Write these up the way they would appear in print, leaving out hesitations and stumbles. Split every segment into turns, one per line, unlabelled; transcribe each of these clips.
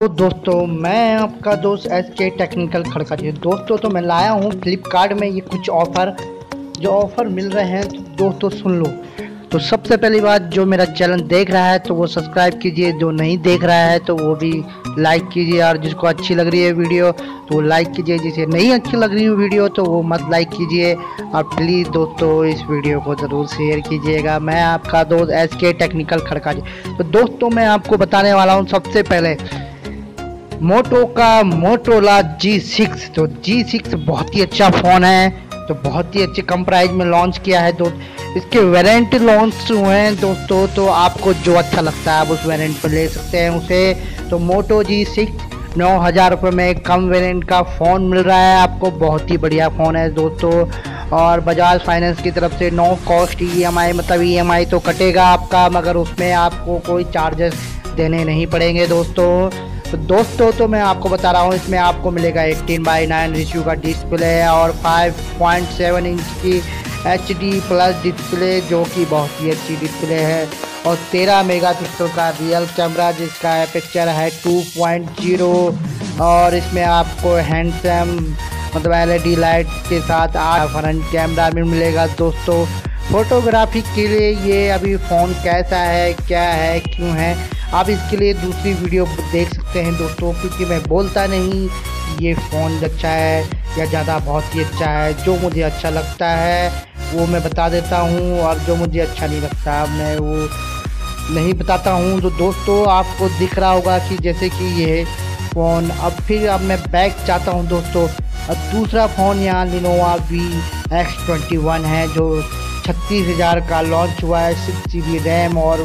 दोस्तों, मैं आपका दोस्त SK टेक्निकल खड़का जी। दोस्तों, तो मैं लाया हूँ फ्लिपकार्ट में ये कुछ ऑफ़र जो ऑफ़र मिल रहे हैं, तो दोस्तों सुन लो। तो सबसे पहली बात, जो मेरा चैनल देख रहा है तो वो सब्सक्राइब कीजिए, जो नहीं देख रहा है तो वो भी लाइक कीजिए, और जिसको अच्छी लग रही है वीडियो तो वो लाइक कीजिए, जिसे नहीं अच्छी लग रही है वीडियो तो वो मत लाइक कीजिए। और प्लीज़ दोस्तों, इस वीडियो को ज़रूर शेयर कीजिएगा। मैं आपका दोस्त SK टेक्निकल खड़का जी। तो दोस्तों, मैं आपको बताने वाला हूँ सबसे पहले मोटो का मोटोरोला G6। तो G6 बहुत ही अच्छा फ़ोन है, तो बहुत ही अच्छे कम प्राइस में लॉन्च किया है। तो इसके वेरिएंट लॉन्च हुए हैं दोस्तों, तो आपको जो अच्छा लगता है आप उस वेरिएंट पर ले सकते हैं उसे। तो मोटो G6 9,000 रुपये में कम वेरिएंट का फ़ोन मिल रहा है आपको। बहुत ही बढ़िया फ़ोन है दोस्तों। और बजाज फाइनेंस की तरफ से नो कॉस्ट EMI, मतलब EMI तो कटेगा आपका, मगर उसमें आपको कोई चार्जेस देने नहीं पड़ेंगे दोस्तों। तो दोस्तों, तो मैं आपको बता रहा हूँ, इसमें आपको मिलेगा 18:9 रेशियो का डिस्प्ले और 5.7 इंच की HD प्लस डिस्प्ले, जो कि बहुत ही अच्छी डिस्प्ले है। और 13 मेगापिक्सल का रियल कैमरा, जिसका पिक्चर है 2.0। और इसमें आपको हैंडसम मतलब LED लाइट के साथ 8 फ्रंट कैमरा भी मिलेगा दोस्तों। फोटोग्राफी के लिए ये अभी फ़ोन कैसा है, क्या है, क्यों है, आप इसके लिए दूसरी वीडियो देख सकते हैं दोस्तों, क्योंकि मैं बोलता नहीं ये फ़ोन अच्छा है या ज़्यादा बहुत ही अच्छा है। जो मुझे अच्छा लगता है वो मैं बता देता हूँ, और जो मुझे अच्छा नहीं लगता मैं वो नहीं बताता हूँ। तो दोस्तों, आपको दिख रहा होगा कि जैसे कि ये फ़ोन अब मैं बैक चाहता हूँ दोस्तों। और दूसरा फ़ोन यहाँ Lenovo VX21 है, जो 36,000 का लॉन्च हुआ है। 6GB रैम और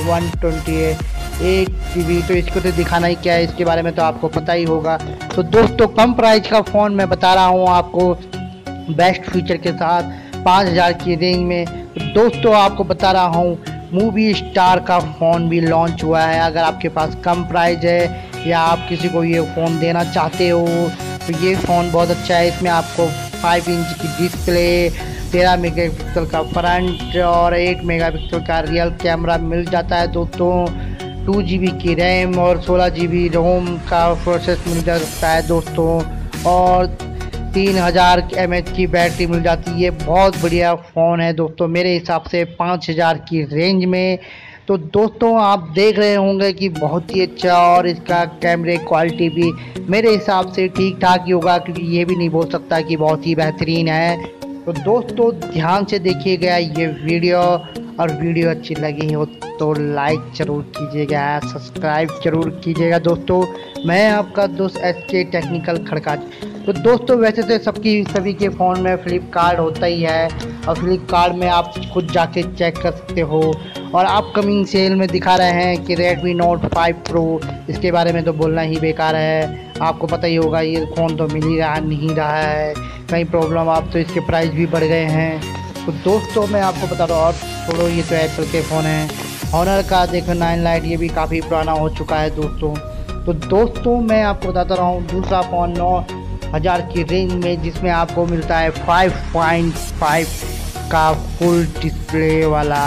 128GB। तो इसको तो दिखाना ही क्या है, इसके बारे में तो आपको पता ही होगा। तो दोस्तों, कम प्राइस का फ़ोन मैं बता रहा हूँ आपको, बेस्ट फीचर के साथ 5,000 की रेंज में। तो दोस्तों, आपको बता रहा हूँ मूवी स्टार का फ़ोन भी लॉन्च हुआ है। अगर आपके पास कम प्राइस है या आप किसी को ये फ़ोन देना चाहते हो तो ये फ़ोन बहुत अच्छा है। इसमें आपको 5 इंच की डिस्प्ले, 13 मेगापिक्सल का फ्रंट और 8 मेगापिक्सल का रियल कैमरा मिल जाता है दोस्तों। 2GB की रैम और 16GB रोम का प्रोसेस मिल जाता है दोस्तों। और 3000 mAh की बैटरी मिल जाती है। बहुत बढ़िया फ़ोन है दोस्तों, मेरे हिसाब से 5,000 की रेंज में। तो दोस्तों, आप देख रहे होंगे कि बहुत ही अच्छा, और इसका कैमरे क्वालिटी भी मेरे हिसाब से ठीक ठाक ही होगा, क्योंकि ये भी नहीं बोल सकता कि बहुत ही बेहतरीन है। तो दोस्तों, ध्यान से देखिएगा ये वीडियो, और वीडियो अच्छी लगी हो तो लाइक ज़रूर कीजिएगा, सब्सक्राइब ज़रूर कीजिएगा दोस्तों। मैं आपका दोस्त SK टेक्निकल खड़का। तो दोस्तों, वैसे तो सभी के फ़ोन में फ्लिपकार्ट होता ही है, और फ्लिपकार्ट में आप खुद जाके चेक कर सकते हो। और अपकमिंग सेल में दिखा रहे हैं कि Redmi Note 5 Pro, इसके बारे में तो बोलना ही बेकार है। आपको पता ही होगा ये फ़ोन तो मिल ही रहा नहीं रहा है, कई प्रॉब्लम, आप तो इसके प्राइस भी बढ़ गए हैं। तो दोस्तों, मैं आपको बता रहा हूँ, और छोड़ो ये तो एप्पल के फ़ोन हैं। Honor का देखो 9 लाइट, ये भी काफ़ी पुराना हो चुका है दोस्तों। तो दोस्तों, मैं आपको बताता रहा हूँ दूसरा फ़ोन 9,000 की रेंज में, जिसमें आपको मिलता है 5.5 का फुल डिस्प्ले वाला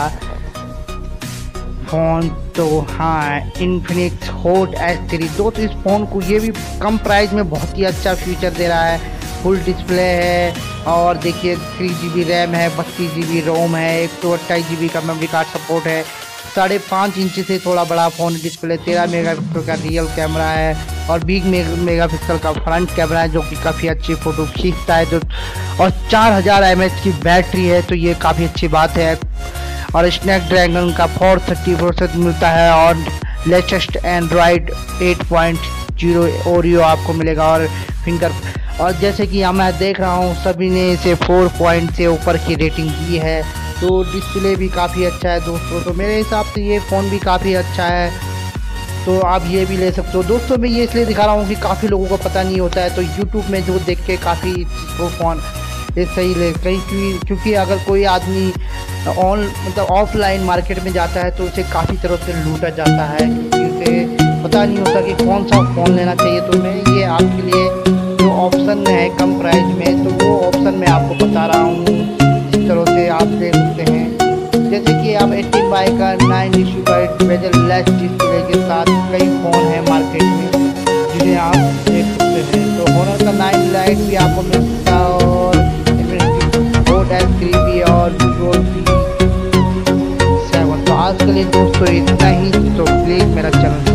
फ़ोन। तो हाँ, Infinix Hot S3। दोस्तों, इस फ़ोन को ये भी कम प्राइस में बहुत ही अच्छा फीचर दे रहा है। फुल डिस्प्ले है, और देखिए 3GB रैम है, 32GB रोम है, 128GB का मेमोरी कार्ड सपोर्ट है। 5.5 इंच से थोड़ा बड़ा फ़ोन डिस्प्ले, 13 मेगापिक्सल का रियल कैमरा है, और 20 मेगापिक्सल का फ्रंट कैमरा है, जो कि काफ़ी अच्छी फ़ोटो खींचता है। जो और 4000 mAh की बैटरी है, तो ये काफ़ी अच्छी बात है। और स्नैपड्रैगन का 430 प्रोसेसर मिलता है, और लेटेस्ट एंड्रॉयड 8.0 ओरियो आपको मिलेगा, और फिंगर। और जैसे कि मैं देख रहा हूँ सभी ने इसे 4 पॉइंट से ऊपर की रेटिंग दी है। तो डिस्प्ले भी काफ़ी अच्छा है दोस्तों। तो मेरे हिसाब से ये फ़ोन भी काफ़ी अच्छा है, तो आप ये भी ले सकते हो दोस्तों। मैं ये इसलिए दिखा रहा हूँ कि काफ़ी लोगों को पता नहीं होता है, तो यूट्यूब में जो देख के काफ़ी वो फ़ोन ये सही ले कहीं, क्योंकि अगर कोई आदमी मतलब ऑफलाइन मार्केट में जाता है तो उसे काफ़ी तरह से लूटा जाता है, क्योंकि उसे पता नहीं होता कि कौन सा फ़ोन लेना चाहिए। तो मैं ये आपके लिए जो ऑप्शन है कम प्राइस में, तो वो ऑप्शन मैं आपको बता रहा हूँ, इस तरह से आप देख सकते हैं। जैसे कि आप 18:9 इंच का बेजल लेस डिस्प्ले के साथ कई फ़ोन हैं मार्केट में, जिन्हें आप देख सकते हैं। तो होनर का 9 लाइट भी आपको मिल सकता है और बोट S3 भी और Vivo V7। तो आज के लिए दोस्तों इतना ही। तो प्लीज़ मेरा चैनल